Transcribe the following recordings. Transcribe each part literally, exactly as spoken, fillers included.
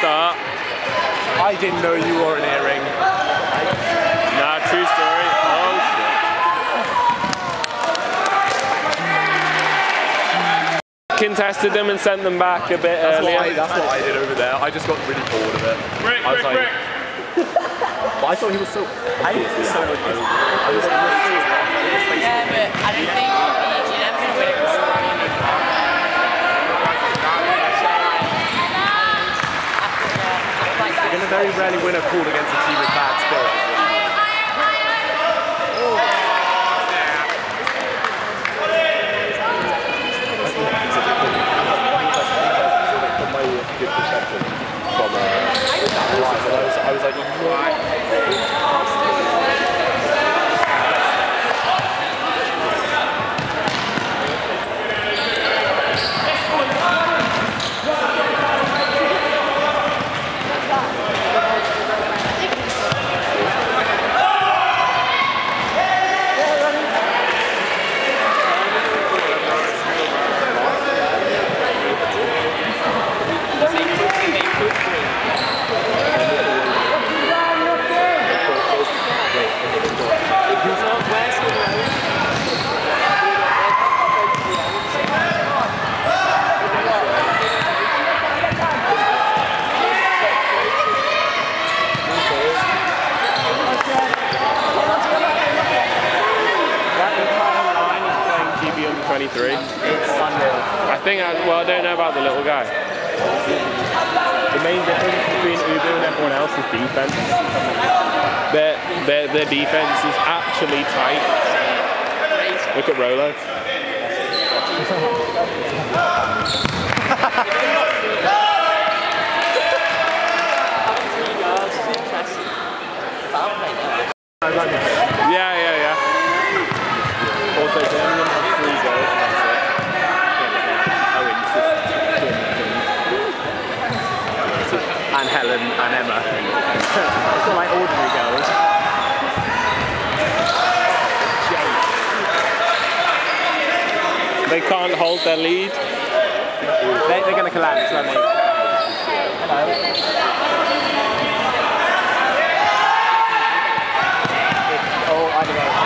start. I didn't know you wore an earring. Nah, true story. Oh shit. Contested them and sent them back a bit that's earlier. What I, that's what I did over there. I just got really bored of it. Rick, I was Rick, like, Rick. But I thought he was so. I was so. I was Yeah, but I don't think you're never going to win it. You're going to very rarely win a pool against a team with bad spirit. My good perception from uh, I was like, twenty-three. I think, I, well, I don't know about the little guy. the main difference between Ubu and everyone else is defense. Their, their, their defense is actually tight. Look at Rolo. Yeah, yeah, yeah. Also, Birmingham has three goals and that's it. Oh, it's just and Helen and Emma. It's not like ordinary girls. They can't hold their lead. They, they're going to collapse, aren't they? Hello. Oh, I don't know.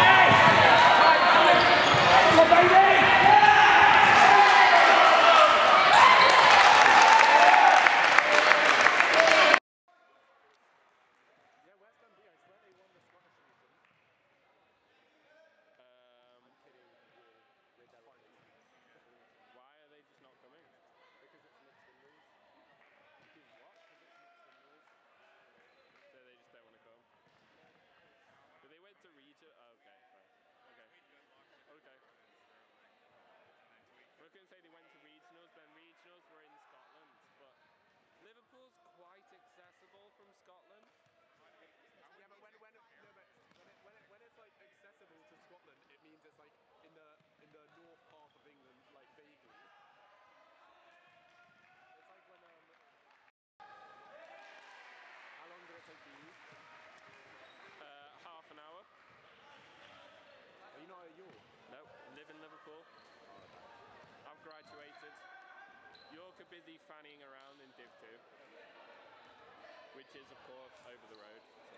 You're busy fanning around in Div two, which is of course over the road. So.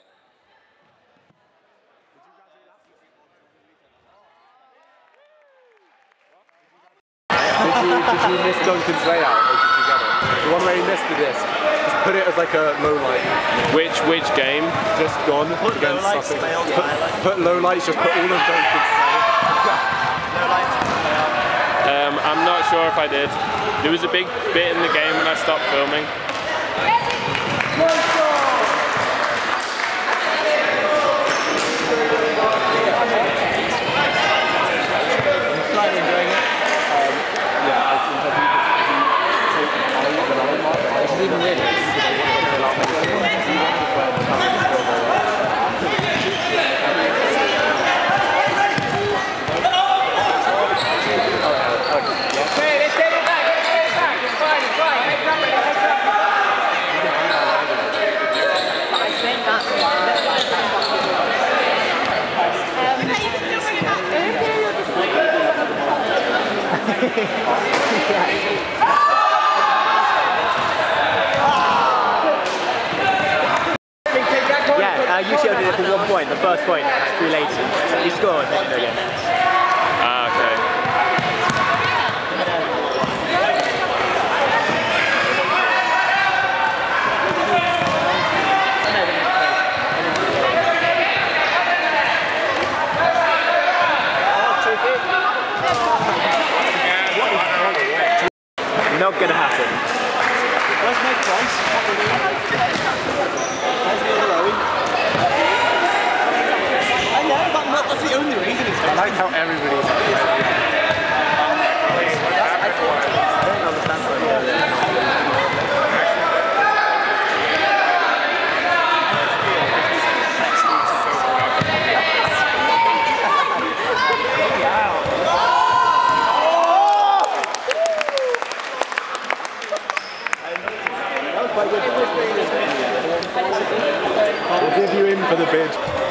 Did you graduate last year? Did you, did you miss Duncan's layout, or did you get it? The one where he missed the disc. Just put it as like a low light. Which which game? Just gone put against low lights, something. failed, Put, put low lights, just put all of Duncan's Low lights, Um, I'm not sure if I did. There was a big bit in the game when I stopped filming. Slightly enjoying it. Um, yeah, I think I think even really. score, let me know again. Ah, okay. Not gonna happen. Where's my price? Where's the other Owen? I know, but not, that's the only reason it's I like how everybody's I don't understand why. We'll give you in for the bid.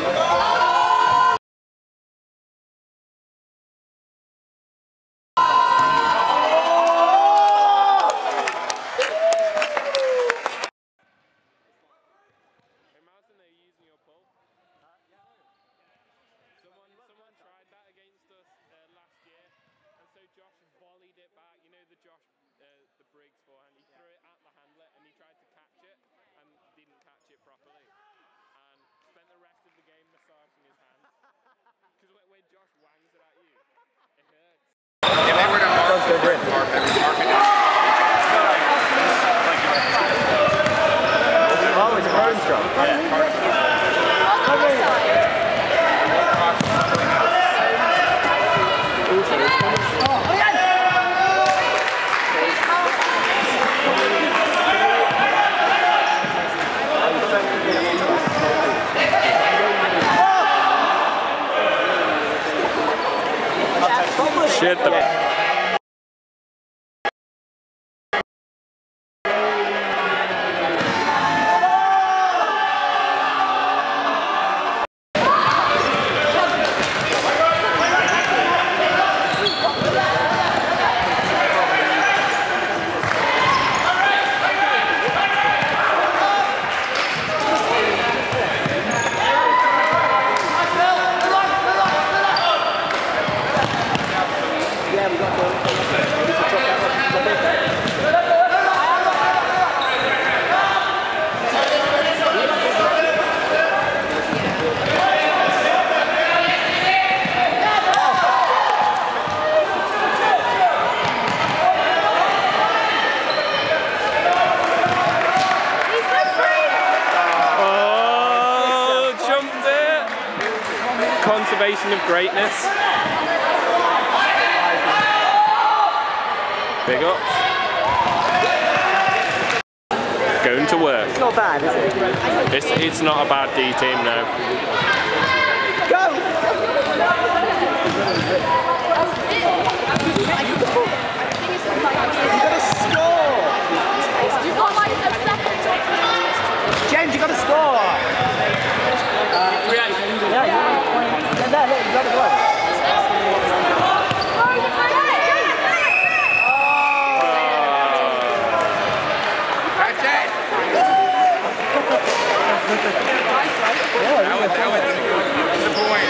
Shit the conservation of greatness. Big ups. Going to work. It's not bad, is it? It's, it's not a bad D team, no. Go!